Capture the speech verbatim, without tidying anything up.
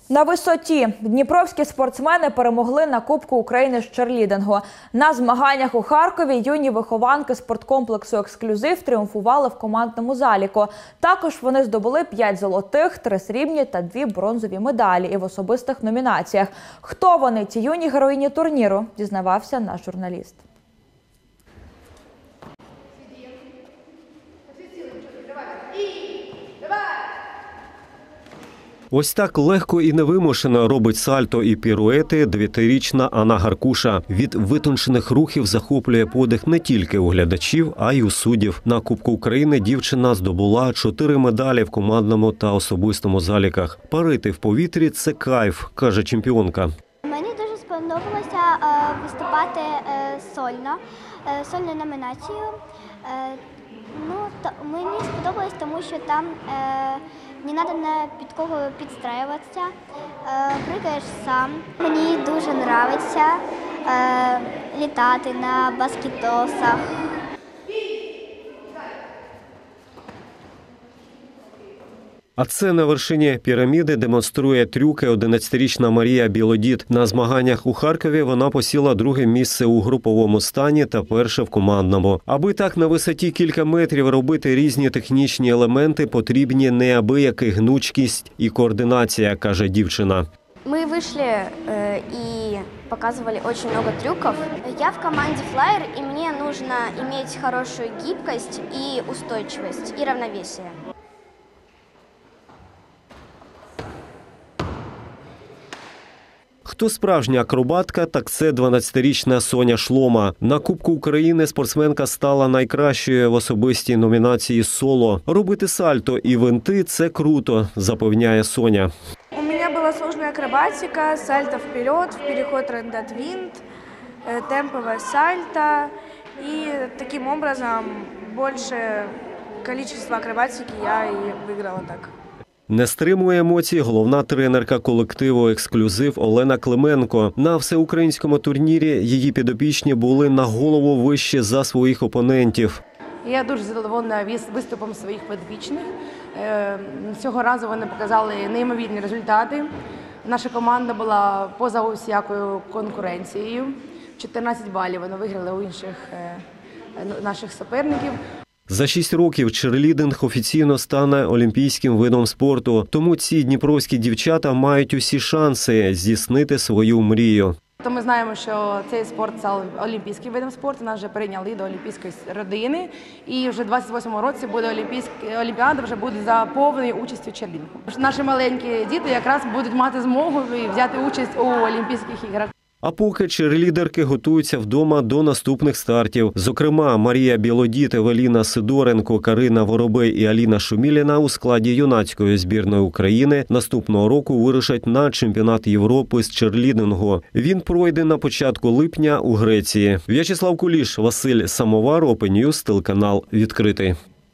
На висоті дніпровські спортсмени перемогли на Кубку України з черлідингу. На змаганнях у Харкові юні вихованки спорткомплексу «Ексклюзив» тріумфували в командному заліку. Також вони здобули п'ять золотих, три срібні та дві бронзові медалі і в особистих номінаціях. Хто вони, ці юні героїні турніру, дізнавався наш журналіст. Ось так легко і невимушено робить сальто і піруети дев'ятирічна Анна Гаркуша. Від витончених рухів захоплює подих не тільки у глядачів, а й у суддів. На Кубку України дівчина здобула чотири медалі в командному та особистому заліках. Парити в повітрі – це кайф, каже чемпіонка. Мені дуже сподобалося виступати сольно, сольною номінацією. Ну, то мені сподобалось, тому що там е, не треба на під кого підстраюватися, е, пригаєш сам. Мені дуже подобається е, літати на баскетосах. А це на вершині піраміди демонструє трюки одинадцятирічна Марія Білодід. На змаганнях у Харкові вона посіла друге місце у груповому стані та перше в командному. Аби так на висоті кілька метрів робити різні технічні елементи, потрібні неабияка гнучкість і координація, каже дівчина. Мы вышли э, и показывали очень много трюков. Я в команде Flyer, и мне нужно иметь хорошую гибкость и устойчивость, и равновесие. Хто справжня акробатка, так це дванадцятирічна Соня Шлома. На Кубку України спортсменка стала найкращою в особистій номінації соло. Робити сальто і винти – це круто, запевняє Соня. У меня была сложная акробатика, сальто вперед, переход рандат-винт, темповое сальто. И таким образом больше количество акробатики я и выиграла так. Не стримує емоцій головна тренерка колективу «Ексклюзив» Олена Клименко. На всеукраїнському турнірі її підопічні були на голову вище за своїх опонентів. Я дуже задоволена виступом своїх підопічних. Цього разу вони показали неймовірні результати. Наша команда була поза усякою конкуренцією. чотирнадцять балів вони виграли у інших наших суперників. За шість років черлідинг офіційно стане олімпійським видом спорту. Тому ці дніпровські дівчата мають усі шанси здійснити свою мрію. То ми знаємо, що цей спорт став олімпійським видом спорту, нас вже прийняли до олімпійської родини. І вже в двадцять восьмому році буде олімпіада, вже буде за повною участю черлідингу. Наші маленькі діти якраз будуть мати змогу взяти участь у Олімпійських іграх. А поки черлідерки готуються вдома до наступних стартів. Зокрема, Марія Білодід, Евеліна Сидоренко, Карина Воробей і Аліна Шуміліна у складі юнацької збірної України наступного року вирушать на чемпіонат Європи з черлідингу. Він пройде на початку липня у Греції. В'ячеслав Куліш, Василь Самовар, Open News, телеканал «Відкритий».